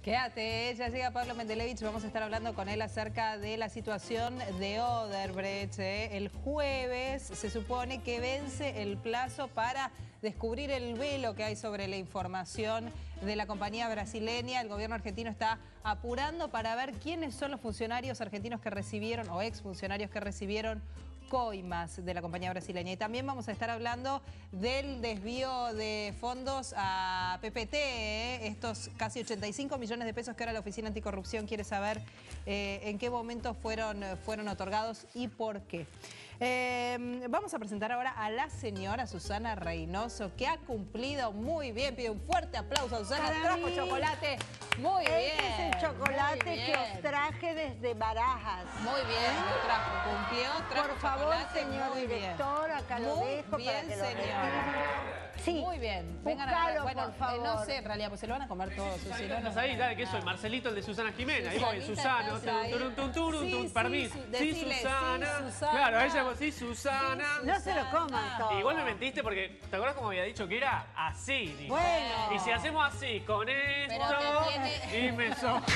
Quédate, ya llega Pablo Mendelevich, vamos a estar hablando con él acerca de la situación de Odebrecht. El jueves se supone que vence el plazo para descubrir el velo que hay sobre la información de la compañía brasileña. El gobierno argentino está apurando para ver quiénes son los funcionarios argentinos que recibieron, o exfuncionarios que recibieron coimas de la compañía brasileña. Y también vamos a estar hablando del desvío de fondos a PPT, estos casi 85 millones de pesos que ahora la Oficina Anticorrupción quiere saber en qué momento fueron otorgados y por qué. Vamos a presentar ahora a la señora Susana Reynoso, que ha cumplido muy bien. Pido un fuerte aplauso a Susana. Trajo chocolate. Muy bien. Este es el chocolate que os traje desde Barajas. Muy bien, lo trajo, cumplió, trajo por favor, chocolate, señor director, acá lo dejo bien, para que lo señora. Sí, muy bien. Vengan a bueno, por favor. No sé, en realidad, pues se lo van a comer todos. Estás ahí, dale, que soy Marcelito, el de Susana Jimena. Ahí voy, Susana, permiso. Sí, Susana. Claro, ella vos sí, Susana. No se lo coman todo. Igual me mentiste porque, ¿te acuerdas cómo había dicho que era así? Dijo. Bueno. Y si hacemos así, con esto, y me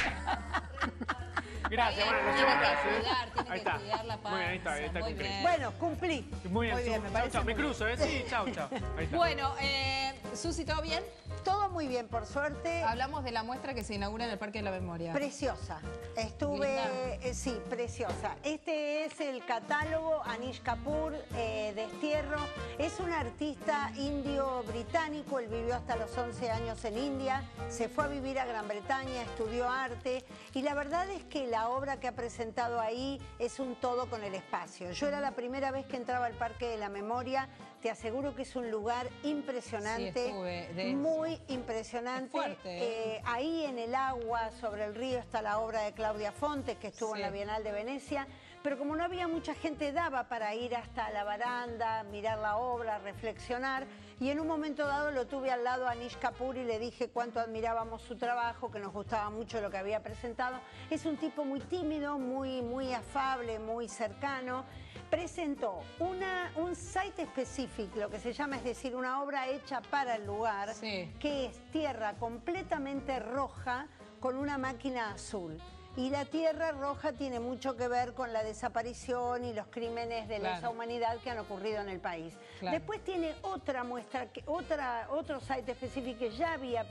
Gracias, bueno, nos llevo acá. Ahí está. Muy bien, ahí está cumplí. Bueno, cumplí. Muy bien, me parece. Chau, me cruzo, ¿eh? Sí, chau. Ahí está. Bueno, Susi, ¿todo bien? Todo muy bien, por suerte. Hablamos de la muestra que se inaugura en el Parque de la Memoria. Preciosa. Sí, preciosa. Este es el catálogo Anish Kapoor, Destierro. Es un artista indio-británico. Él vivió hasta los 11 años en India. Se fue a vivir a Gran Bretaña, estudió arte. Y la verdad es que la obra que ha presentado ahí es un todo con el espacio. Yo era la primera vez que entraba al Parque de la Memoria. Te aseguro que es un lugar impresionante, muy impresionante. Ahí en el agua, sobre el río, está la obra de Claudia Fontes, que estuvo en la Bienal de Venecia. Pero como no había mucha gente, daba para ir hasta la baranda, mirar la obra, reflexionar. Y en un momento dado lo tuve al lado a Anish Kapoor y le dije cuánto admirábamos su trabajo, que nos gustaba mucho lo que había presentado. Es un tipo muy tímido, muy afable, muy cercano. Presentó un site específico, lo que se llama, es decir, una obra hecha para el lugar, que es tierra completamente roja con una máquina azul. Y la tierra roja tiene mucho que ver con la desaparición y los crímenes de lesa humanidad que han ocurrido en el país. Después tiene otra muestra, otro site específico que ya había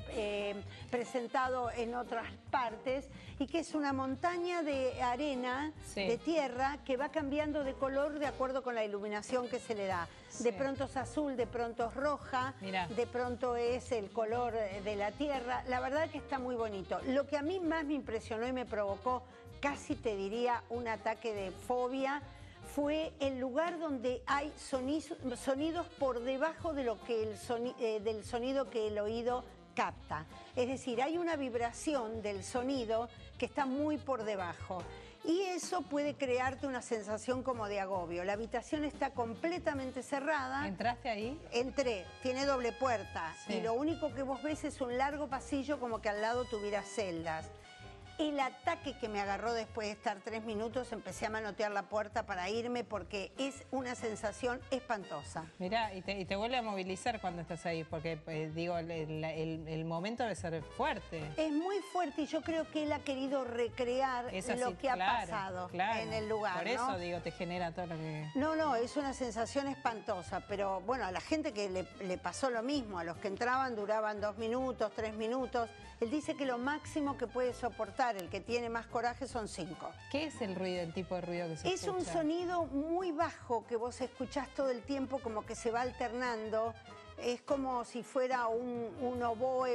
presentado en otras partes, y que es una montaña de arena, de tierra, que va cambiando de color de acuerdo con la iluminación que se le da. De pronto es azul, de pronto es roja, de pronto es el color de la tierra. La verdad que está muy bonito. Lo que a mí más me impresionó y me provocó, casi te diría, un ataque de fobia, fue el lugar donde hay sonidos por debajo de lo que del sonido que el oído capta. Es decir, hay una vibración del sonido que está muy por debajo. Y eso puede crearte una sensación como de agobio. La habitación está completamente cerrada. ¿Entraste ahí? Entré, tiene doble puerta. Y lo único que vos ves es un largo pasillo, como que al lado tuviera celdas. El ataque que me agarró después de estar 3 minutos, empecé a manotear la puerta para irme porque es una sensación espantosa. Mirá, y te vuelve a movilizar cuando estás ahí, porque digo, el momento debe ser fuerte. Es muy fuerte y yo creo que él ha querido recrear lo que ha pasado en el lugar. Por eso, digo, te genera todo lo que... No, es una sensación espantosa, pero bueno, a la gente que le pasó lo mismo, a los que entraban duraban 2 minutos, 3 minutos. Él dice que lo máximo que puede soportar, el que tiene más coraje, son 5. ¿Qué es el tipo de ruido que se escucha? Es un sonido muy bajo que vos escuchás todo el tiempo, como que se va alternando. Es como si fuera un oboe,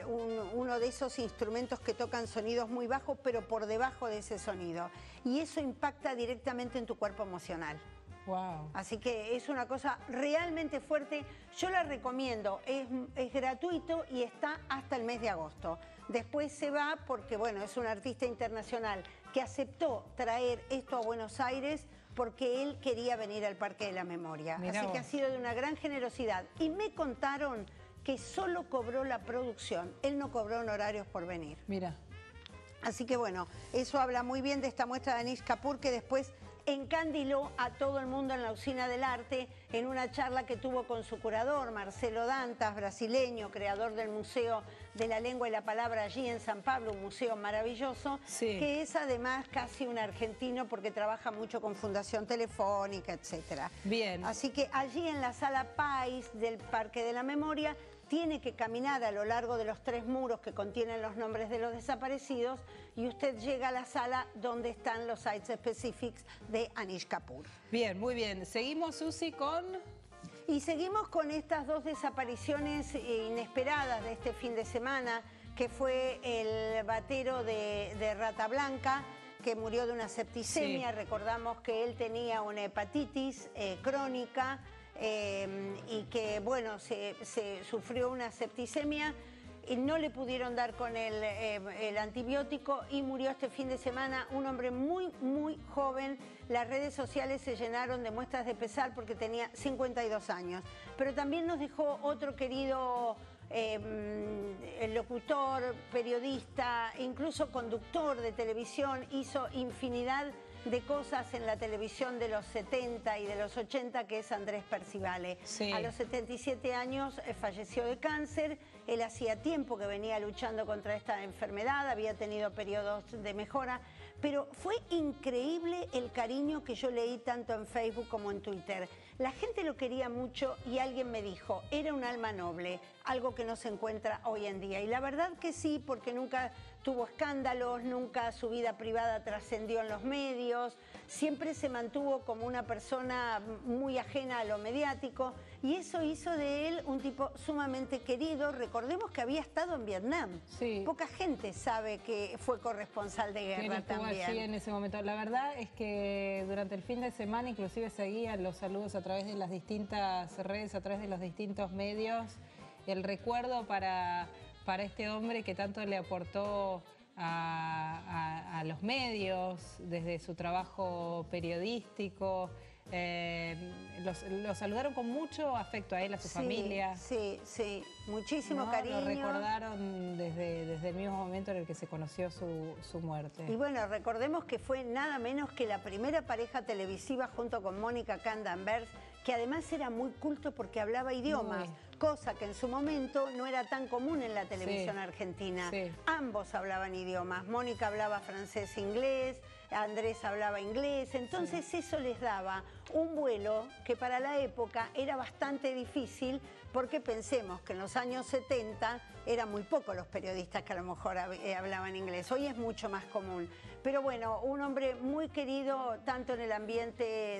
uno de esos instrumentos que tocan sonidos muy bajos, pero por debajo de ese sonido. Y eso impacta directamente en tu cuerpo emocional. Wow. Así que es una cosa realmente fuerte. Yo la recomiendo, es gratuito y está hasta el mes de agosto. Después se va porque, bueno, es un artista internacional que aceptó traer esto a Buenos Aires porque él quería venir al Parque de la Memoria. Así que ha sido de una gran generosidad. Y me contaron que solo cobró la producción, él no cobró honorarios por venir. Mira. Así que bueno, eso habla muy bien de esta muestra de Anish Kapoor, que después encandiló a todo el mundo en la Usina del Arte en una charla que tuvo con su curador, Marcelo Dantas, brasileño, creador del Museo de la Lengua y la Palabra allí en San Pablo, un museo maravilloso, que es además casi un argentino porque trabaja mucho con Fundación Telefónica, etc. Bien. Así que allí en la Sala Pais del Parque de la Memoria tiene que caminar a lo largo de los 3 muros que contienen los nombres de los desaparecidos y usted llega a la sala donde están los Site Specifics de Anish Kapoor. Bien, muy bien. Seguimos, Susi, con... Y seguimos con estas 2 desapariciones inesperadas de este fin de semana, que fue el batero de Rata Blanca, que murió de una septicemia. Recordamos que él tenía una hepatitis crónica, y que, bueno, se sufrió una septicemia y no le pudieron dar con el antibiótico y murió este fin de semana un hombre muy, muy joven. Las redes sociales se llenaron de muestras de pesar porque tenía 52 años. Pero también nos dejó otro querido locutor, periodista, incluso conductor de televisión, hizo infinidad de cosas en la televisión de los 70 y de los 80, que es Andrés Percivale. A los 77 años falleció de cáncer. Él hacía tiempo que venía luchando contra esta enfermedad, había tenido periodos de mejora, pero fue increíble el cariño que yo leí tanto en Facebook como en Twitter. La gente lo quería mucho y alguien me dijo, era un alma noble, algo que no se encuentra hoy en día. Y la verdad que sí, porque nunca tuvo escándalos, nunca su vida privada trascendió en los medios, siempre se mantuvo como una persona muy ajena a lo mediático y eso hizo de él un tipo sumamente querido. Recordemos que había estado en Vietnam. Poca gente sabe que fue corresponsal de guerra también. Allí en ese momento. La verdad es que durante el fin de semana inclusive seguía los saludos a través de las distintas redes, a través de los distintos medios. El recuerdo para este hombre que tanto le aportó a los medios, desde su trabajo periodístico. Lo saludaron con mucho afecto a él, a su familia. Sí, muchísimo cariño. Lo recordaron desde el mismo momento en el que se conoció su muerte. Y bueno, recordemos que fue nada menos que la primera pareja televisiva junto con Mónica Candanvers, que además era muy culto porque hablaba idiomas, cosa que en su momento no era tan común en la televisión argentina. Ambos hablaban idiomas, Mónica hablaba francés e inglés, Andrés hablaba inglés, entonces eso les daba un vuelo que para la época era bastante difícil, porque pensemos que en los años 70 eran muy pocos los periodistas que a lo mejor hablaban inglés, hoy es mucho más común. Pero bueno, un hombre muy querido tanto en el ambiente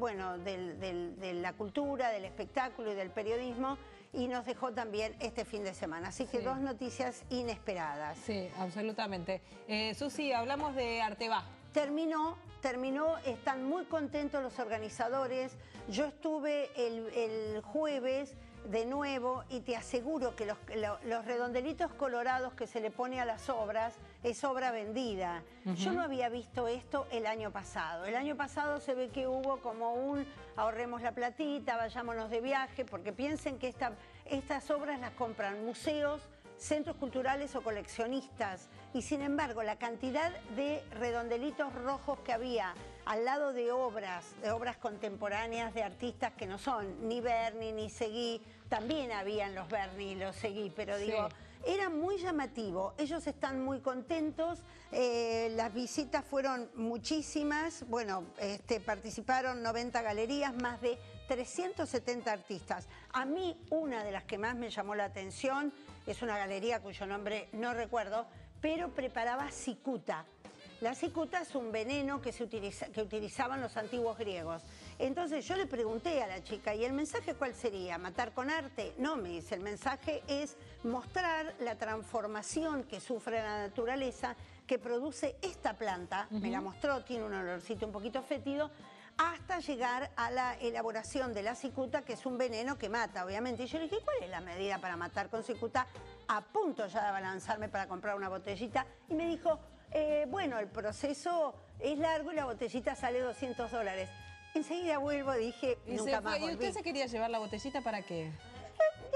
de la cultura, del espectáculo y del periodismo, y nos dejó también este fin de semana. Así que 2 noticias inesperadas. Sí, absolutamente. Susi, hablamos de Arteba. Terminó, están muy contentos los organizadores. Yo estuve el jueves de nuevo y te aseguro que los redondelitos colorados que se le pone a las obras es obra vendida. Yo no había visto esto el año pasado. El año pasado se ve que hubo como un ahorremos la platita, vayámonos de viaje, porque piensen que estas obras las compran museos, centros culturales o coleccionistas, y sin embargo la cantidad de redondelitos rojos que había al lado de obras contemporáneas de artistas que no son ni Berni ni Seguí, también habían los Berni y los Seguí, pero digo, era muy llamativo. Ellos están muy contentos, las visitas fueron muchísimas, bueno, participaron 90 galerías, más de 370 artistas. A mí una de las que más me llamó la atención es una galería cuyo nombre no recuerdo, pero preparaba cicuta. La cicuta es un veneno que utilizaban los antiguos griegos. Entonces yo le pregunté a la chica, ¿y el mensaje cuál sería? ¿Matar con arte? No, me dice, el mensaje es mostrar la transformación que sufre la naturaleza, que produce esta planta, me la mostró, tiene un olorcito un poquito fétido, hasta llegar a la elaboración de la cicuta, que es un veneno que mata, obviamente. Y yo le dije, ¿cuál es la medida para matar con cicuta? A punto ya de abalanzarme para comprar una botellita. Y me dijo, bueno, el proceso es largo y la botellita sale $200. Enseguida vuelvo, dije, nunca más volví. ¿Y usted se quería llevar la botellita para qué?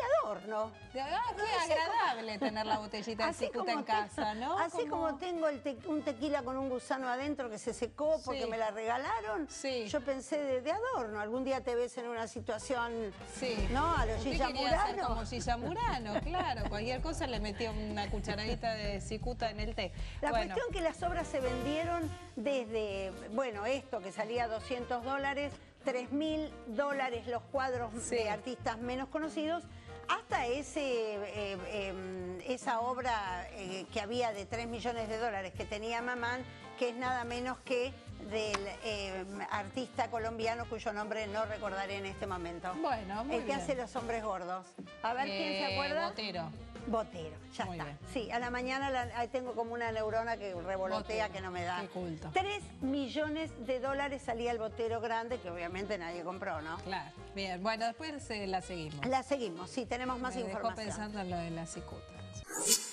adorno. Qué agradable tener la botellita de cicuta en casa, ¿no? Así como tengo un tequila con un gusano adentro que se secó porque me la regalaron, yo pensé de adorno. Algún día te ves en una situación, ¿no? A los Gilla Murano. Como Gilla Murano, claro. Cualquier cosa le metió una cucharadita de cicuta en el té. La cuestión que las obras se vendieron desde, bueno, esto que salía $200, $3.000 los cuadros de artistas menos conocidos, hasta esa obra que había de $3 millones que tenía Mamán, que es nada menos que del artista colombiano cuyo nombre no recordaré en este momento. Bueno, muy El que hace Los Hombres Gordos. A ver, ¿quién se acuerda? Botero, ya está. Bien. Sí, a la mañana tengo como una neurona que revolotea que no me da. Qué culto. $3 millones salía el Botero grande, que obviamente nadie compró, ¿no? Claro, bien. Bueno, después la seguimos. La seguimos, sí, tenemos más información. Me dejó pensando en lo de la cicuta.